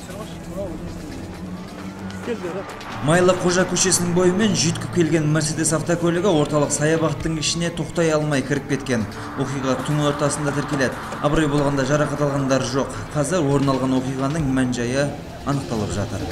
Майлы Қожа көшесінің бойымен жүйткіп келген Мерседес автокөлігі орталық саябақтың ішіне тоқтай алмай кіріп кеткен. Оқиға түн ортасында тіркеледі. Абырой болғанда жарақат алғандар жоқ. Қазір орын алған оқиғаның мән-жайы анықталып жатыр.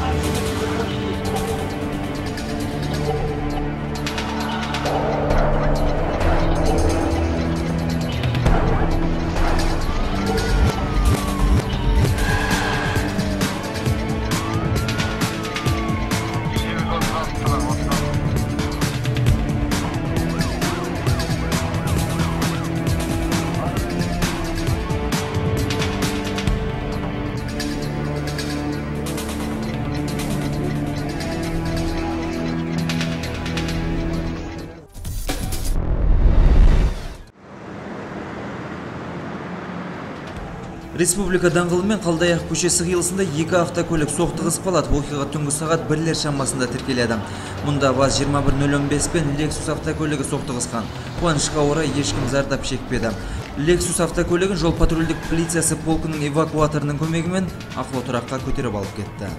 Республика даңғылы мен Қалдаяқ көшесі қиылысында екі автокөлік соқтығысып қалады. Оқиға түнгі сағат 1-лер шамасында тіркеледі. Мұнда ВАЗ-2105 пен Lexus автокөлігі соқтығысқан. Қуанышқа орай ешкім зардап шекпеді. Lexus автокөлігін жол патрульдік полициясы полкының эвакуаторының көмегімен ақылы тұраққа көтеріп алып кетті.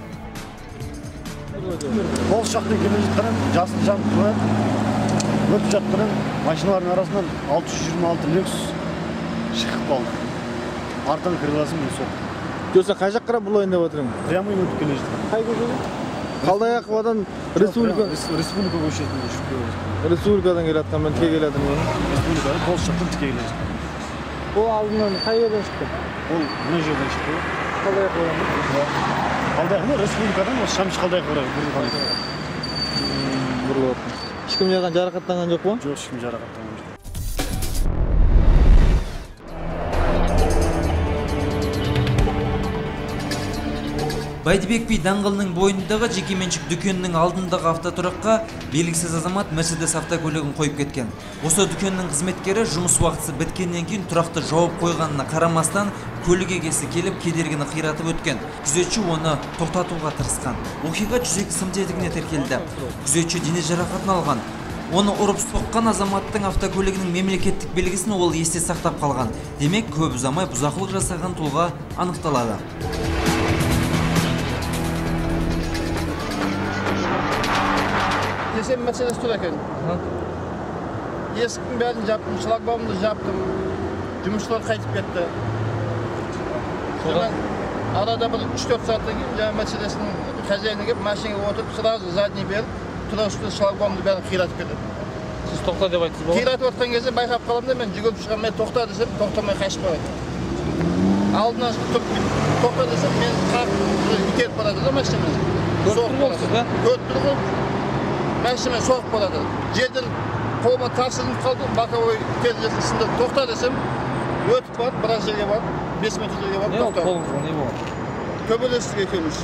Ол шақты келе жатқан жасыл жанып тұрады. Өтіп жатқан машиналардың арасынан 626 Lexus шығып қалды. Артан кіріласың мен соқты. Жоса қай жаққа бұл ойындап отырың? Прямой өтіп келе жатқан. Қай көшеде? Қалдаяқовадан Республика көшесінде жүріп келе жатқан. Республикадан келе жатқан, мен тіке келедім оны. Республикадан қол шақтан тіке келе жатқан. Ол алдынан қай жерден шықты? Ол мына жерден шықты. Қалдаяқовадан? Қалдаяқовадан республикадан ол Шамиш Қалдаяқовадан бұрылып жатқан. Ешкім жарақаттанған жоқ па? Жоқ, ешкім жарақаттанған жоқ. Бәйдібек би даңғылының бойындағы жекеменшік дүкеннің алдындағы автотұраққа белгісіз азамат Мерседес автокөлігін қойып кеткен. Осы дүкеннің қызметкері жұмыс уақытысы біткеннен кейін тұрақты жауып қойғанына қарамастан көлік егесі келіп кедергіні қиратып өткен. Күзетші оны тоқтатуға тырысқан. Оқиға 102 сым тетігіне тіркелді. Күзетші дене жарақатын алған. Оны ұрып соққан азаматтың автокөлігінің мемлекеттік белгісін ол есте сақтап қалған. Демек, көп ұзамай бұзақылық жасаған тұлға анықталады. Desem Mercedes тұр екен. Есіктің бәрін жаптым, шлагбаумды жаптым. Жұмысшылар қайтып кетті. Арада бір 3-4 сағаттан кейін жаңа Mercedes'дің хозяйны келіп, машинаға отырып, сразу задний беріп, тұра үсті шлагбаумды бәрін қиратып кетті. Сіз тоқта деп айттыңыз ба? Қиратып отқан кезде байқап қаламын да мен жүгіріп шығам, мен тоқта десем, тоқтамай қашып барады. Алдынан тоқта десем, мен қағып итеріп барады да машинаны. Көріп тұрсыз ба? Көріп тұрғым. Мәшімен соғып болады. Жерден қолыма тарсылып қалды, боковой терезесін сындырып тоқта десем, өтіп барып, біраз жерге барып, 5 метр жерге барып тоқтады. Қолыңызға не болды? Төбелестік екеуміз.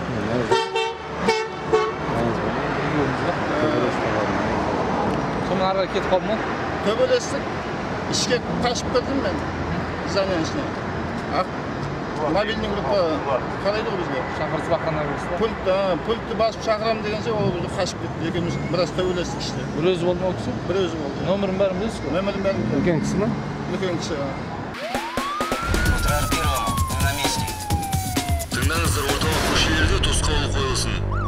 Сонымен ары кетіп қалды ма? Төбелестік, ішке қашып кірдім мен, зданияның ішіне. Мобильный группа қарайды ғой бізге. Шақыртып аққаннан көрсіз ба? Пультті басып шақырам дегенше, ол бізді қашып кетті. Екеуміз біраз төбелестік іште. Бір өзі болды ма ол кісі? Бір өзі болды. Нөмірін бәрін білесіз ғой? Нөмірін бәрін білесіз. Үлкен кісі ма? Үлкен кісі. Тұрар Первому, на месте. Тыңдаңыздар, орталық көшелерде тосқауыл қойылсын.